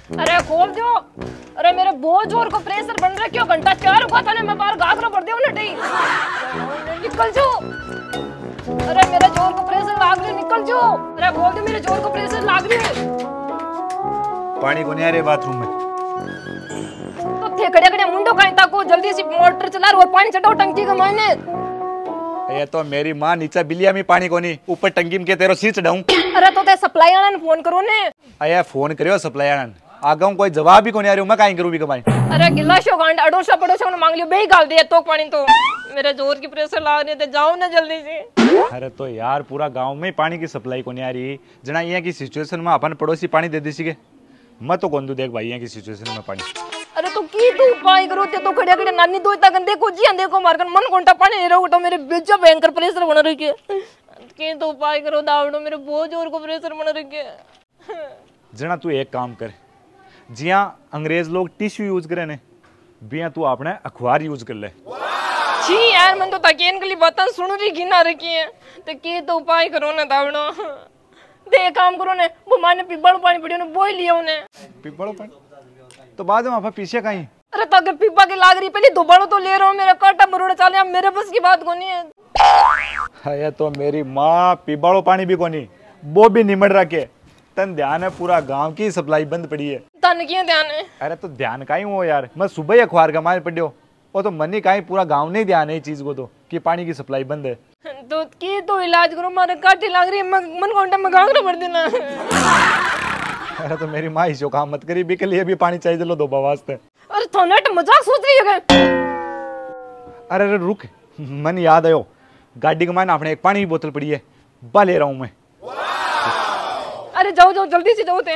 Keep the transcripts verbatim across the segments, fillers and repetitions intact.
अरे खोल दो। अरे मेरे बहुत जोर को प्रेशर बन रहा है, क्यों घंटा चार हुआ था ना, मैं बाहर घाघरा भर दिया ना नहीं निकल जो। अरे मेरे जोर को प्रेशर लाग रही, निकल जो। अरे खोल दो, मेरे जोर को प्रेशर लाग रही है। पानी को नहीं आ रहे बाथरूम में तो थे खड़े खड़े मुंडो कहीं ताको, जल्दी से मोटर चला और पानी चढ़ाओ टंकी के मायने। ये तो मेरी माँ नीचे बिलिया में पानी को नहीं, ऊपर टंकी में के तेरो सिर चढ़ाऊं। अरे तो ते सप्लाई वाला ने फोन करो ने। अया फोन करियो सप्लाई वाला ने, आगे कोई जवाब ही को नहीं आ रही, मैं काई करूं भी कमाई। अरे गिलासो गांड अड़ोसा पड़ोसा ने मांग लियो, बेही गाल दे तो पानी तो मेरे जोर की प्रेशर ला रही है, जाओ ना जल्दी से। अरे तो यार पूरा गांव में पानी की सप्लाई को नहीं आ रही, जना ये की सिचुएशन में अपन पड़ोसी पानी दे दी सी के मैं तो कौन दू देख भाई ये की सिचुएशन में पानी। अरे तो की तू उपाय करो ते तो खड़े खड़े नानी दो इतना गंदे को जी अंदे को मारकर मन कोंटा पानी नहीं रहो तो मेरे बेजा भयंकर प्रेशर बना रही है। की तो उपाय करो दावड़ो, मेरे बहुत जोर को प्रेशर बना रही है। जना तू एक काम कर, जिया अंग्रेज लोग टिश्यू यूज करे ने, बिया तू अपने अखबार यूज कर ले। छी यार मन तो ताकि इनके लिए बातें सुन रही घिना रखी है, तो की तो उपाय करो ना दावड़ो। दे काम करो ने, वो माने पिबड़ पानी पड़ियो ने बोल लियो ने। पिबड़ पानी तो बाद में आप पीछे कहीं। अरे तो अगर पीपा के लाग रही पहले दोबारा तो ले रहा हूँ, मेरा काटा मरोड़ा चाले, अब मेरे बस की बात कोनी है। है तो मेरी माँ पिबाड़ो पानी भी कोनी, वो भी निमड़ रखे। तन ध्यान है पूरा गांव की सप्लाई बंद पड़ी है। तन की ध्यान है? अरे तो ध्यान का ही हो यार, मैं सुबह ही अखबार का मार पड़ियो, वो तो मनी का ही पूरा गांव नहीं ध्यान है इस चीज को तो कि पानी की सप्लाई बंद है। तो की तो इलाज करो, मारे काटी लाग रही है, मन घंटा में घाघरा भर देना। अरे तो मेरी माँ इस काम मत करी, भी के लिए भी पानी चाहिए लो दो वास्ते। अरे तो नेट मजाक सोच रही है क्या? अरे अरे रुक, मन याद आयो, गाड़ी के मायने आपने एक पानी की बोतल पड़ी है, बा ले रहा हूं मैं। अरे जाओ जाओ जल्दी से जाओ ते।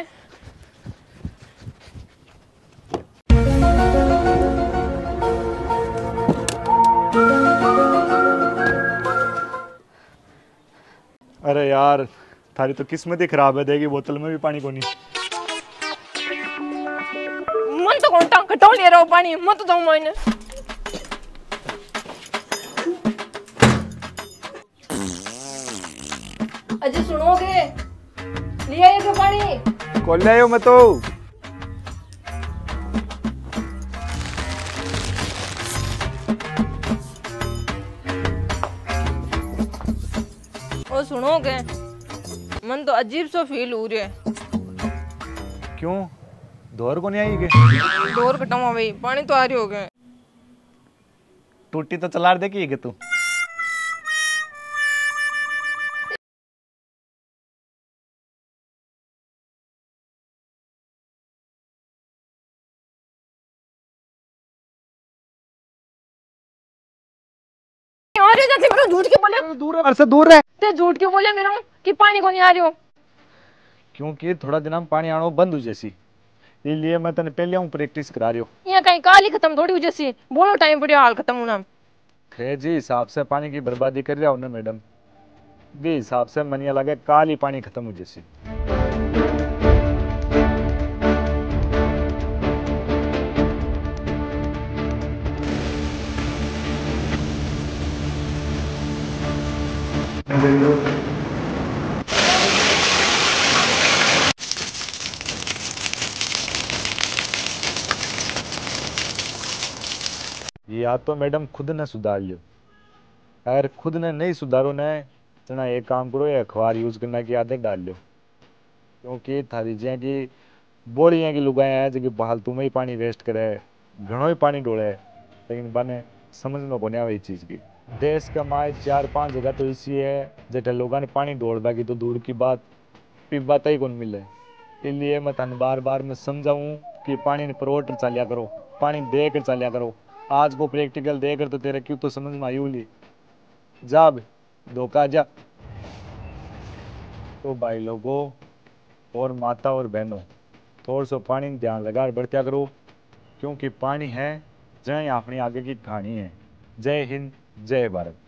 अरे यार थारी तो किस्मत ही खराब है, देगी बोतल में भी पानी को नहीं। मन तो घंटा कटो ले रहा हूँ पानी, मत तो जाऊं मैंने। अजय सुनोगे, ले आइए क्या पानी? कौन ले आयो मैं तो। ओ सुनोगे, मन तो अजीब सा फील हो रहा है। क्यों, दौर को नहीं आई के? दौर कटाऊंगा भाई, पानी तो आ रही हो गए। टूटी तो चला देखी है तू। झूठ क्यों बोले? दूर है, से दूर है। ते झूठ क्यों बोले मेरा कि पानी को नहीं आ रही हो? क्योंकि थोड़ा दिन हम पानी आना बंद हो जैसी, इसलिए मैं तने पहले हूँ प्रैक्टिस करा रही हूँ। यहाँ कहीं काली खत्म थोड़ी हो जैसी, बोलो टाइम पड़ियो हाल खत्म होना। खे जी हिसाब से पानी की बर्बादी कर रहा हूँ ना मैडम, भी हिसाब से मनिया लगे काली पानी खत्म हो जैसी। या तो मैडम खुद ने सुधार लियो, अगर खुद ने नहीं सुधारो ने तना एक काम करो, ये अखबार यूज करना की आदत डाल लो, क्योंकि थारी जे की बोलियां की लुगाएं है जो फालतू में ही पानी वेस्ट करे, घणो ही पानी डोले, लेकिन बने समझ में को नहीं आवे इस चीज की। देश का माय चार पांच जगह तो इसी है जेठे लोगों ने पानी डोल बाकी तो दूर की बात पीबा ही कौन मिले। इसलिए मैं तन बार बार मैं समझाऊं कि पानी ने प्रोटर चालिया करो, पानी दे कर चालिया करो। आज वो प्रैक्टिकल देकर तो तेरे क्यों तो समझ में आई ली जा धोखा जा। तो भाई लोगों और माता और बहनों, थोड़ा सा पानी ध्यान लगा बढ़त्या करो, क्योंकि पानी है जय अपनी आगे की कहानी है। जय हिंद, जय भारत।